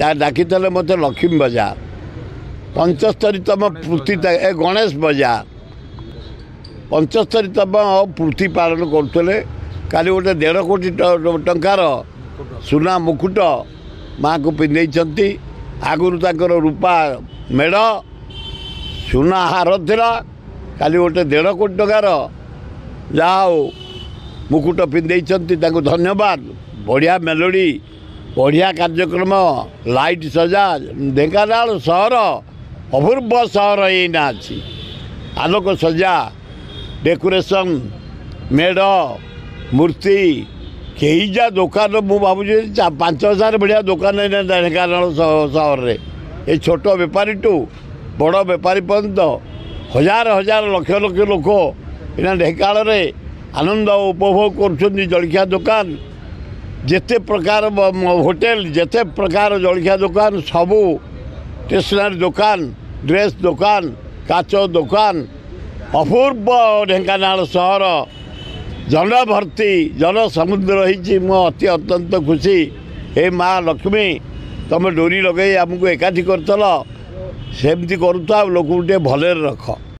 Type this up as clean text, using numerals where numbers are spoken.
डाकिले मत लक्ष्मी बजार 75तम पूर्ति गणेश बजार 75तम पूर्ति पालन करुले काली गोटे 1.5 कोटी टंकार सुना मुकुट माँ को पिंधे आगुरी तक रूपा मेढ़ सुना हार था काली गोटे 1.5 कोटी टंकार जाओ मुकुट पिंधे धन्यवाद। बढ़िया मेलोडी बढ़िया कार्यक्रम लाइट सजा ढेंकानाल सहर अपूर्व सहर एना अच्छी आलोक सजा डेकोरेशन मेढ़ मूर्ति कई जा दुकान मु भावुँ 5,000 बढ़िया दुकान ढेंकानाल सहर में ये छोट बेपारी टू बड़ बेपारी पर्यंत हजार हजार लक्ष लक्ष लोक यहाँ ढेंकानाल में आनंद उपभोग कर जलखिया दुकान जेते प्रकार होटेल जेते प्रकार जलखिया दुकान सबू स्टेशनरी दुकान ड्रेस दुकान काच दुकान अपूर्व ढेंकानाल सहर जनभर्ती जन समुद्र रही अति अत्यंत खुशी। हे माँ लक्ष्मी तुम डोरी लगे आमको एकाठी करतल सेमती करुता लोक भले रख।